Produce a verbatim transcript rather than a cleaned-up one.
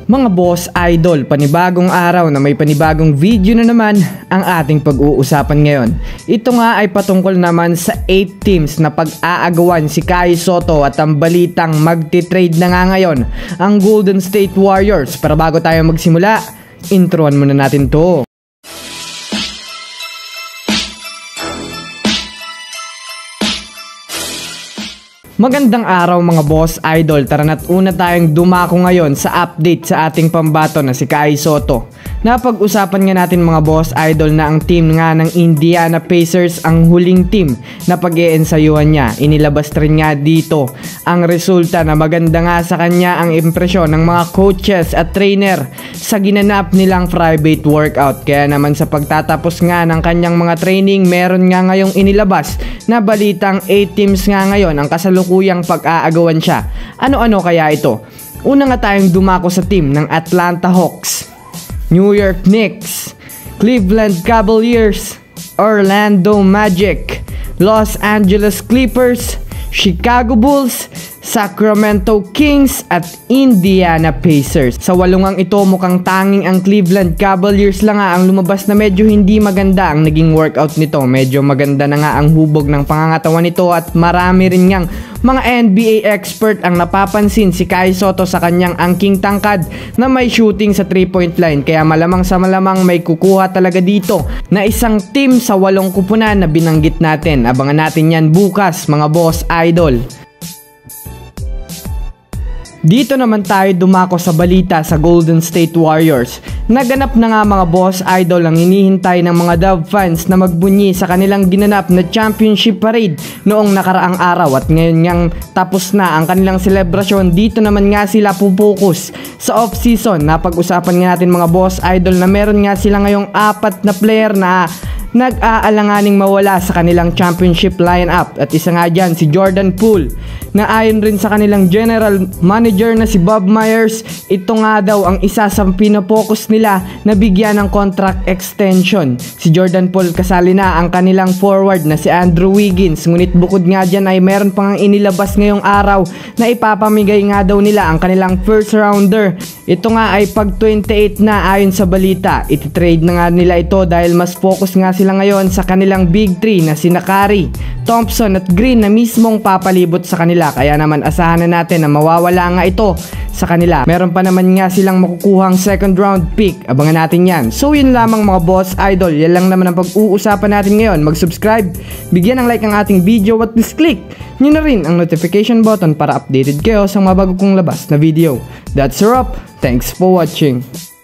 Mga boss idol, panibagong araw na may panibagong video na naman ang ating pag-uusapan ngayon. Ito nga ay patungkol naman sa eight teams na pag-aagawan si Kai Sotto at ang balitang magti-trade na nga ngayon ang Golden State Warriors. Pero bago tayo magsimula, introan muna natin to. Magandang araw mga boss idol, tara na't una tayong dumako ngayon sa update sa ating pambato na si Kai Sotto. Napag-usapan nga natin mga boss idol na ang team nga ng Indiana Pacers ang huling team na pag-iensayuhan niya. Inilabas rin nga dito ang resulta na maganda nga sa kanya ang impresyon ng mga coaches at trainer sa ginanap nilang private workout. Kaya naman sa pagtatapos nga ng kanyang mga training, meron nga ngayong inilabas na balitang eight teams nga ngayon ang kasalukuyang pag-aagawan siya. Ano-ano kaya ito? Una nga tayong dumako sa team ng Atlanta Hawks, New York Knicks, Cleveland Cavaliers, Orlando Magic, Los Angeles Clippers, Chicago Bulls, Sacramento Kings at Indiana Pacers. Sa walungang ito, mukhang tanging ang Cleveland Cavaliers lang nga ang lumabas na medyo hindi maganda ang naging workout nito. Medyo maganda na nga ang hubog ng pangangatawan nito at marami rin ngang mga N B A expert ang napapansin si Kai Sotto sa kanyang angking tangkad na may shooting sa three point line. Kaya malamang sa malamang may kukuha talaga dito na isang team sa walong kupunan na binanggit natin. Abangan natin yan bukas mga boss idol. Dito naman tayo dumako sa balita sa Golden State Warriors. Naganap na nga mga boss idol ang hinihintay ng mga Dove fans na magbunyi sa kanilang ginanap na championship parade noong nakaraang araw at ngayon ngang tapos na ang kanilang selebrasyon. Dito naman nga sila pupokus sa off-season. Napag-usapan nga natin mga boss idol na meron nga sila ngayong apat na player na nag-aalanganing mawala sa kanilang championship lineup at isa nga dyan si Jordan Poole na ayon rin sa kanilang general manager na si Bob Myers, ito nga daw ang isa sa pinopokus nila na bigyan ng contract extension. Si Jordan Poole kasali na ang kanilang forward na si Andrew Wiggins, ngunit bukod nga dyan ay meron pang inilabas ngayong araw na ipapamigay nga daw nila ang kanilang first rounder. Ito nga ay pag twenty-eight na ayon sa balita. Iti-trade na nga nila ito dahil mas focus nga sila ngayon sa kanilang big three na sina Curry, Thompson at Green na mismong papalibot sa kanila. Kaya naman asahan na natin na mawawala nga ito sa kanila. Meron pa naman nga silang makukuhang second round pick. Abangan natin yan. So yun lamang mga boss idol. Yan lang naman ang pag-uusapan natin ngayon. Mag-subscribe, bigyan ng like ang ating video at please click nyo na rin ang notification button para updated kayo sa mga bago kong labas na video. That's a wrap. Thanks for watching.